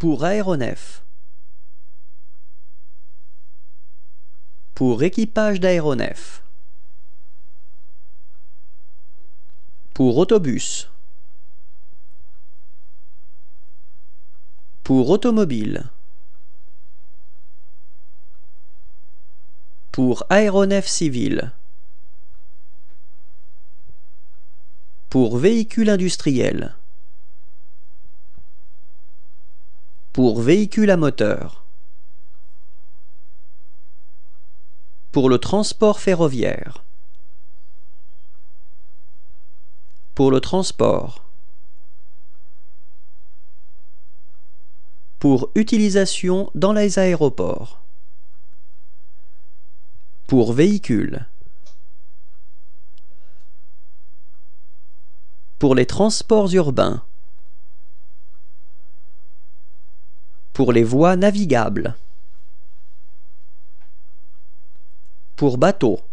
Pour aéronef. Pour équipage d'aéronef. Pour autobus. Pour automobile. Pour aéronef civil. Pour véhicule industriel. Pour véhicule à moteur. Pour le transport ferroviaire. Pour le transport. Pour utilisation dans les aéroports. Pour véhicule. Pour les transports urbains. Pour les voies navigables. Pour bateau.